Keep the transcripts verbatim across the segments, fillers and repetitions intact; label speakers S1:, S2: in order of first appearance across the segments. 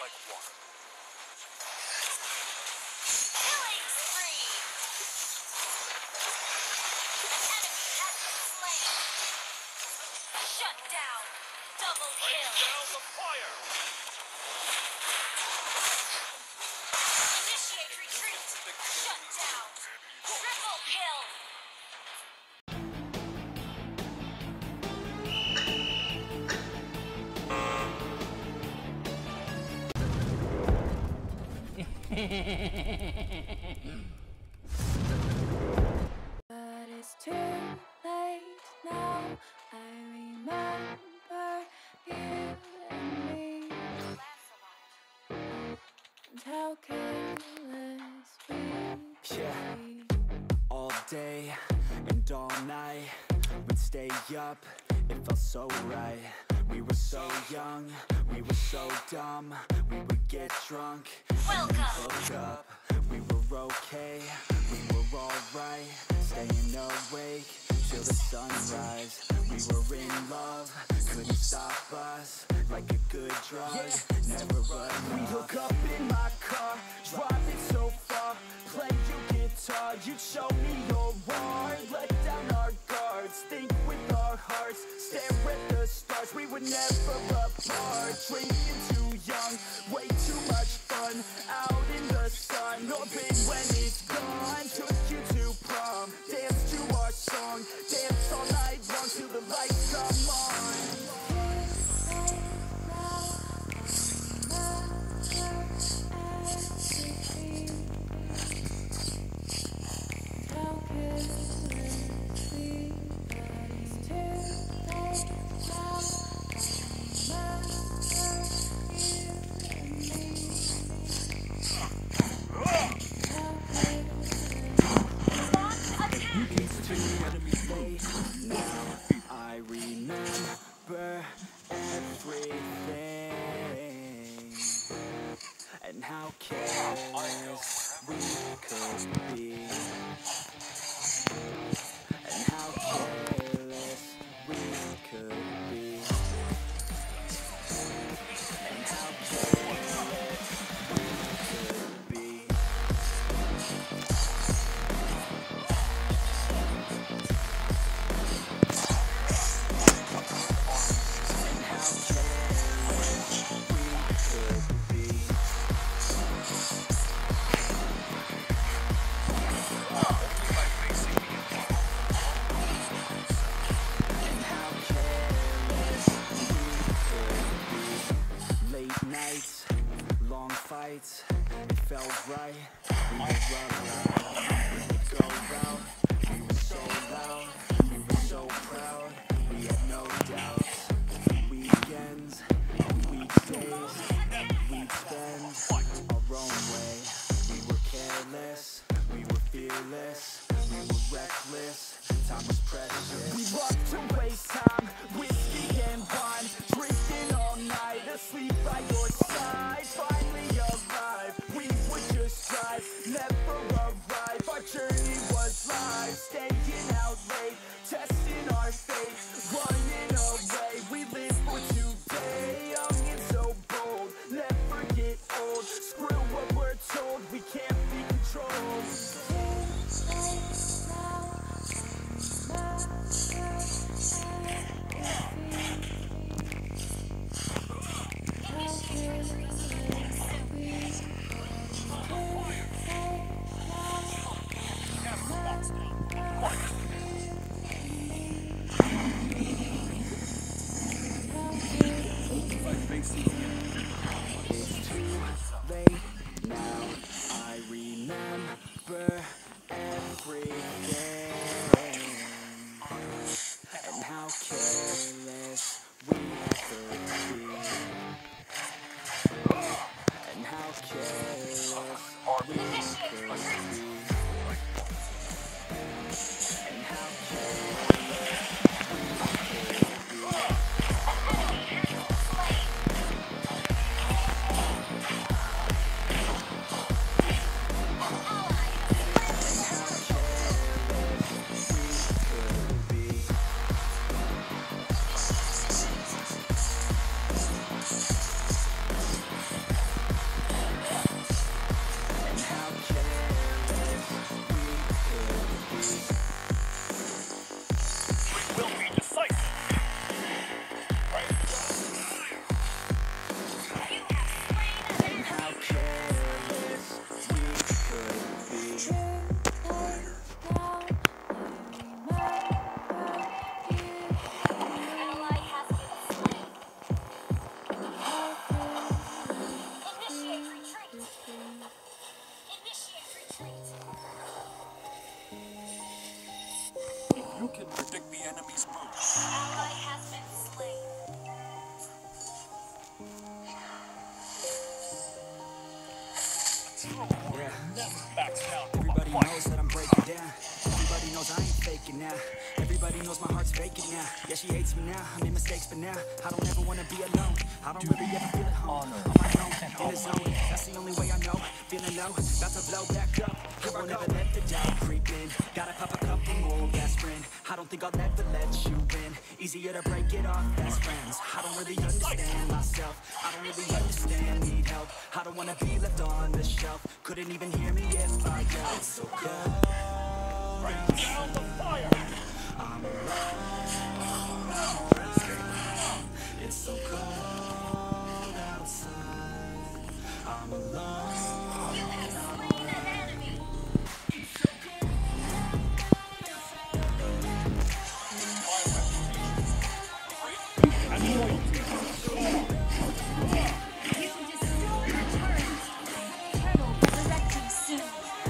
S1: like water.
S2: Killing spree! An enemy has been slain! Shut down! Double kill!
S1: Bring down the fire!
S2: Initiate retreat! Shut down! Triple kill!
S3: But it's too late now. I remember you and me, and how careless we
S4: Yeah.
S3: be.
S4: All day and all night, we'd stay up, it felt so right. We were so young, we were so dumb. We would get drunk,
S2: Welcome!
S4: hook up. We were okay, we were alright. Staying awake till the sunrise. We were in love, couldn't stop us. Like a good drug, yeah. Never run. We hook up in my car, driving so far. Play your guitar, you show me your heart. Let down our guards, think with our hearts. Stare at the stars, we were never apart. Drinking too young, way too much fun. Out in the sun, no pain when it's gone. Took you to prom, dance to our song. Dance all night long till the lights come on. I remember everything and how careless we could be, and how careless we could be, and how careless we could be. Nights, long fights, it felt right. We would run around, we would go round. We were so loud, we were so proud. We had no doubts. Weekends and weekdays, we'd spend our own way. We were careless, we were fearless, we were reckless. Time was precious. We loved to waste time, whiskey and wine, drinking all night, asleep by your side. Finally alive, we would just drive, never arrive. Our journey was live, staying out late, testing our fate, running away. We live for today, young and so bold, never get old. Screw what we're told, we can't be controlled. It's too late now, I remember everything, and how careless we could be, and how careless we could be, and how careless we could be. Yeah. Everybody knows that I'm breaking down. Everybody knows I ain't faking now. Everybody knows my heart's vacant now. Yeah, she hates me now. I made mistakes, but now I don't ever wanna be alone. I don't really ever feel at home. On my own, in the zone. That's the only way I know. Feeling low, about to blow back up. I won't ever let the doubt creep in. Gotta pop a couple more aspirin. I don't think I'll ever let you in. Easier to break it off best friends. I don't really understand myself. I don't really understand, need help. I don't wanna be left on the shelf. Couldn't even hear me if I yelled. It's so cold. Right down the fire. I'm alone. It's so cold outside. I'm alone.
S2: You have slain an enemy. You destroyed the turret. Turtle resurrecting soon.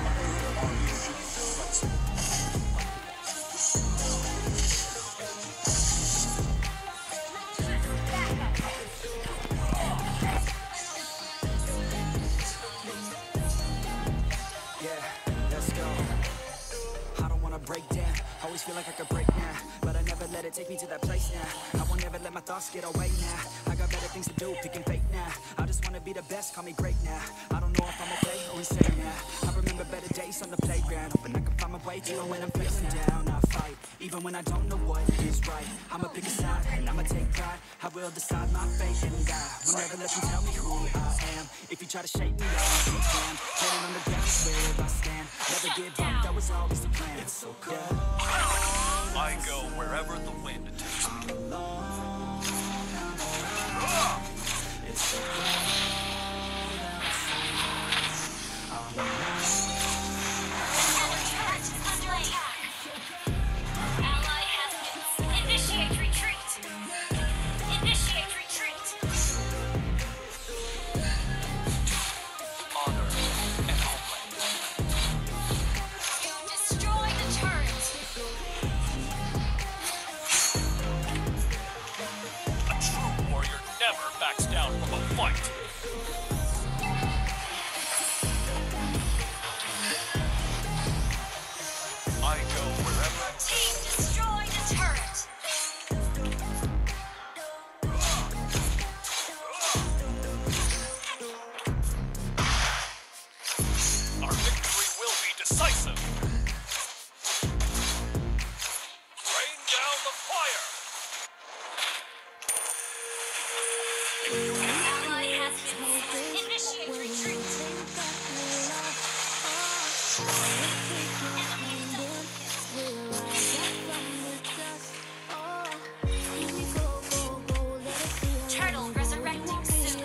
S4: Break down, always feel like I could break now, but I never let it take me to that place now. I won't ever let my thoughts get away now. I got better things to do, picking fate now. I just wanna be the best, call me great now. I don't know if I'm okay or insane now. I remember better days on the playground, hoping I can find my way to it when I'm feeling down. I fight, even when I don't know what is right. I'ma pick a side, and I'ma take pride. I will decide my fate and die. Will never let you tell me who I am. If you try to shake me, I'll be down. Getting on the ground is where I stand. Never give up, that was always the plan. It's so cold.
S1: I go wherever the wind takes me.
S4: I'm alone. It's so cold outside. I'm alone.
S2: Our turret is under attack. Ally has been. Initiate retreat. Initiate retreat.
S1: Honor and homeland.
S2: Destroy the turret.
S1: A true warrior never backs down from a fight. I go wherever.
S2: Team destroy the turret.
S1: Our victory will be decisive. Rain down the fire.
S2: Ally has been. Initiate retreat. Turtle resurrecting soon.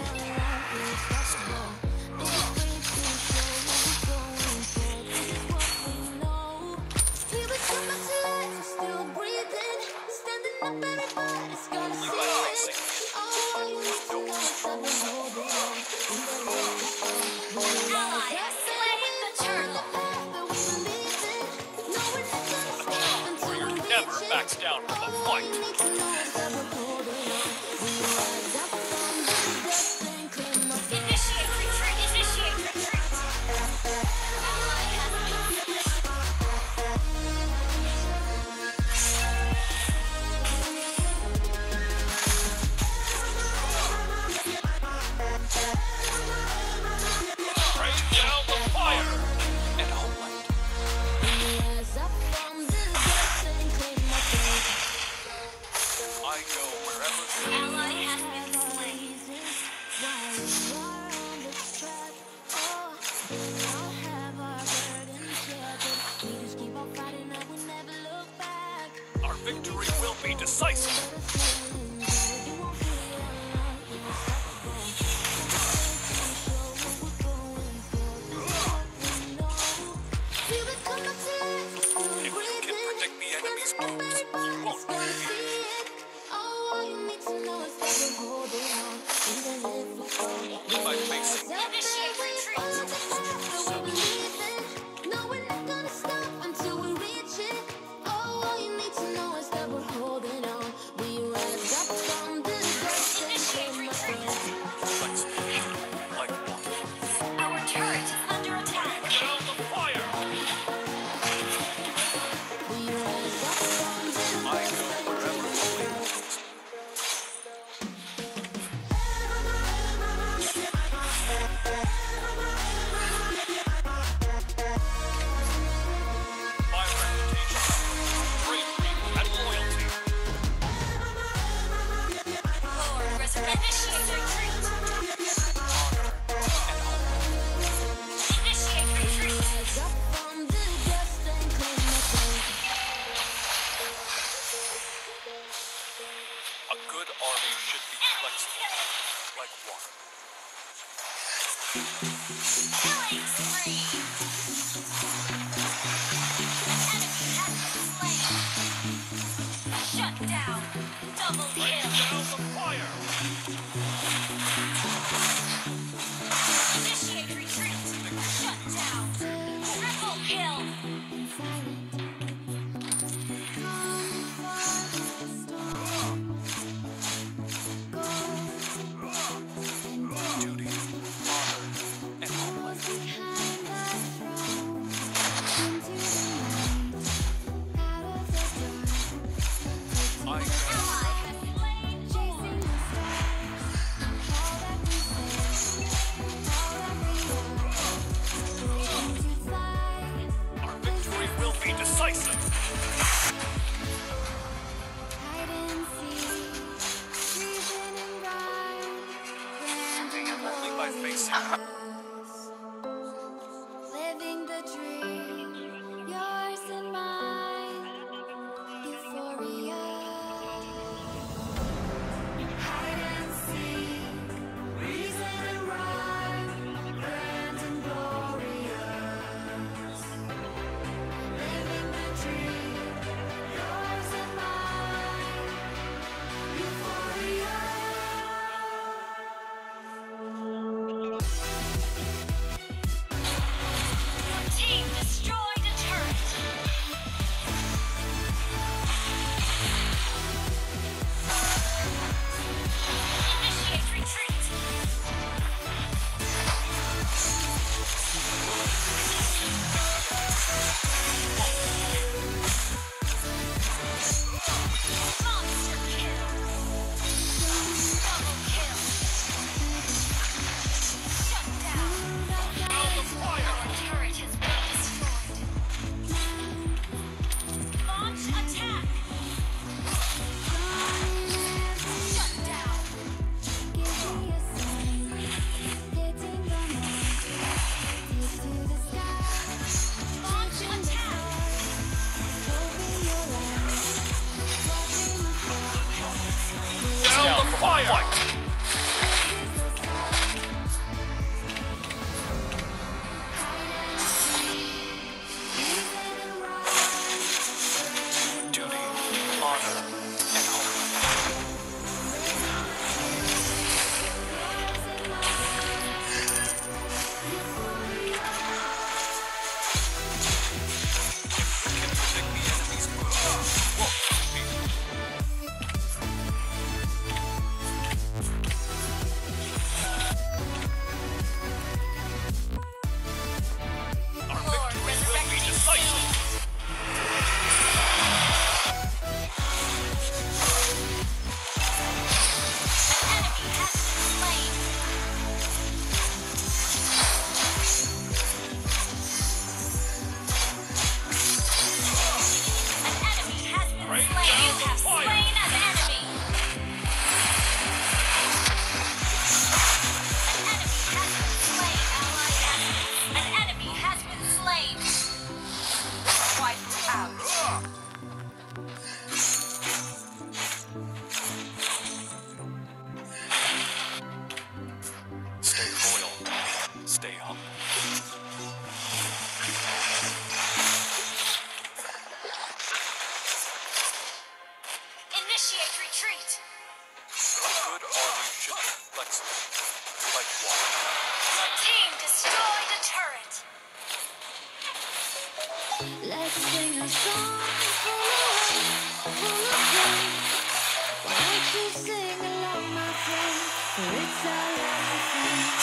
S2: Ally has slain the turtle.
S1: Warrior never backs down from a fight.
S2: Initiate retreat. Initiate retreat. Ally has
S1: Rain down the fire. And homeland. I go wherever the
S2: Ally has been slain.
S1: Our victory will be decisive. If you can predict the enemy's moves, you won't be defeated. We might face
S2: Initiate retreat.
S3: Until we reach it, oh, all you need to know is that we're holding on. We
S2: Killing spree. Enemy has been slain. Shut down. Double kill.
S1: Down the fire.
S2: Initiate retreat. Shut down. Triple kill.
S1: Duty, honor, and homeland. I
S2: Ally has slain.
S1: Our victory will be decisive. Only by facing.
S3: Living the dream, yours and mine, euphoria. Hide and seek, reason and rhyme, grand and glorious. Living the dream, yours and mine, euphoria.
S2: Your team destroyed a turret. Initiate retreat. Monster kill. Double kill. Shut down. Our turret has been destroyed. Launch attack. Shut down. Launch attack.
S1: Down the fire. Duty, honor, and homeland. Can predict the enemy's moves. Won't compete. Our
S2: Lord,
S1: victory will be
S2: resurrecting
S1: decisive.
S2: Enemy has been slain. An enemy has been
S1: Rain
S2: slain.
S1: down
S2: You
S1: the
S2: have
S1: fire.
S2: slain an enemy. An enemy has been slain. Ally has An enemy has been slain. Wiped out.
S1: Stay loyal. Stay humble.
S2: Initiate retreat.
S1: Good army should be flexible, like water.
S2: Your team destroyed a turret.
S3: Let's sing a song full of hope, full of faith. Why don't you sing along, my friend? For it's our life.